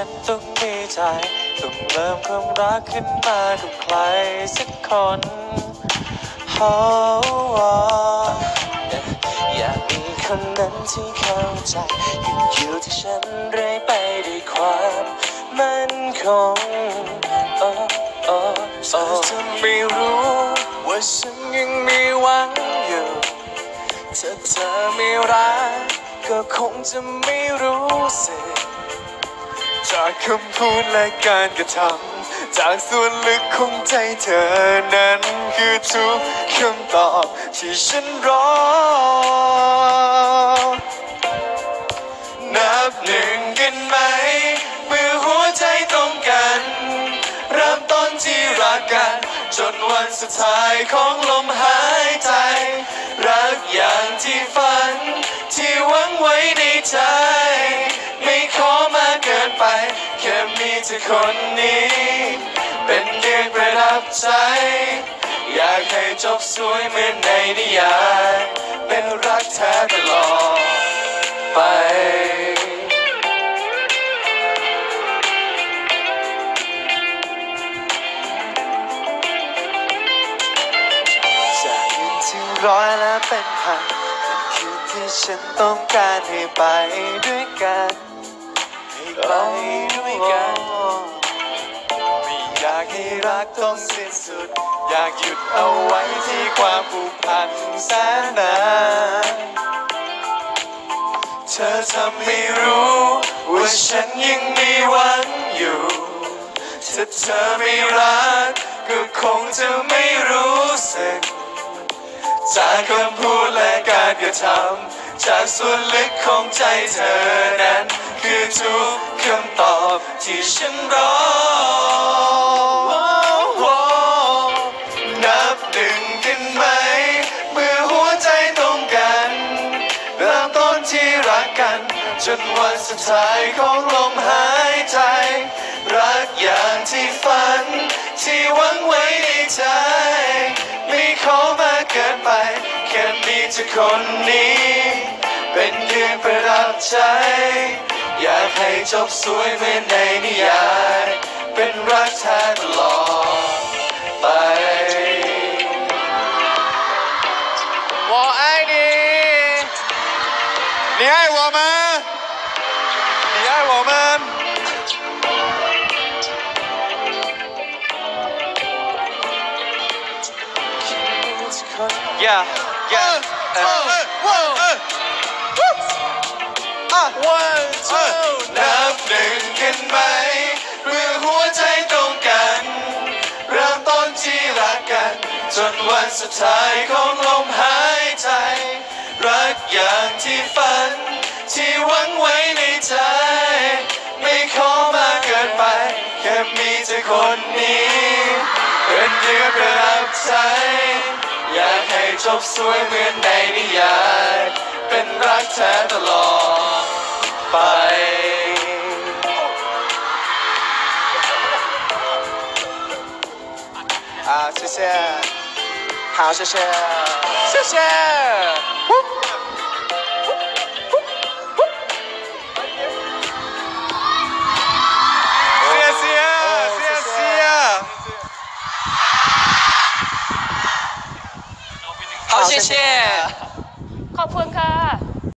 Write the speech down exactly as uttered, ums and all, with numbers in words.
นต้องมีใจต้องเริ่มความรักขึ้นมากับใครสักคนโอ้อยากมีคนนั้นที่เข้าใจอยู่อยู่ที่ฉันเรื่อยไปด้วยความมั่นคงโอ้โอ้โอ้เธอไม่รู้ว่าฉันยังมีหวังอยู่ถ้าเธอไม่รักก็คงจะไม่รู้สึกจากคำพูดและการกระทำจากส่วนลึกของใจเธอนั้นคือทุกคำตอบที่ฉันรอนับหนึ่งกันไหมเมื่อหัวใจตรงกันเริ่มต้นที่รักกันจนวันสุดท้ายของลมหายใจรักอย่างที่ฝันที่หวังไว้ในใจไม่ขอมาเกินไปแค่มีเธอคนนี้เป็นเพียงประดับใจอยากให้จบสวยเหมือนในนิยายเป็นรักแท้ตลอดไปจากเงินที่ร้อยและเป็นพันนั่นคือที่ฉันต้องการให้ไปด้วยกันให้ไปด้วยกันไม่อยากให้รักต้องสิ้นสุดอยากหยุดเอาไว้ที่ความผูกพันแสนนานเธอทำไม่รู้ว่าฉันยังมีหวังอยู่ถ้าเธอไม่รักก็คงจะไม่รู้สึกจากคำพูดและการกระทำจากส่วนลึกของใจเธอนั้นคือทุกคำตอบที่ฉันรอนับหนึ่งกันไหมเมื่อหัวใจตรงกันเริ่มต้นที่รักกันจนวันสุดท้ายของลมหายใจรักอย่างที่ฝันที่หวังไว้ในใจไม่ขอมาเกินไปแค่มีเธอคนนี้เป็นเพียงประดับใจอยากให้จบสวยเหมือนในนิยายเป็นรักแท้ตลอดไป我爱你你爱我吗你爱我们Yeah, yeah. One, two. นับหนึ่งกันไหมเมื่อหัวใจตรงกันเริ่มต้นที่รักกันจนวันสุดท้ายของลมหายใจรักอย่างที่ฝันที่หวังไว้ในใจไม่ขอมาเกินไปแค่มีเธอคนนี้เป็นเรื่องประทับใจอยากให้จบสวยเหมือนในนิยายเป็นรักแท้ตลอดไป啊，谢谢，好，谢谢，谢谢。谢谢，谢谢。好，谢谢。 ขอบคุณค่ะ